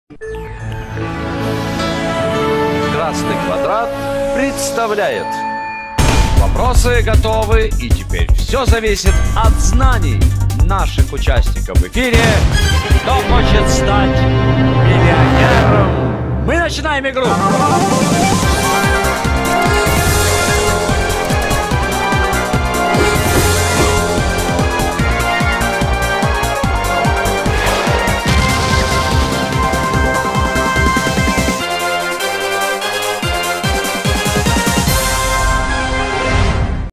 Красный квадрат представляет. Вопросы готовы, и теперь все зависит от знаний наших участников в эфире. Кто хочет стать миллионером? Мы начинаем игру.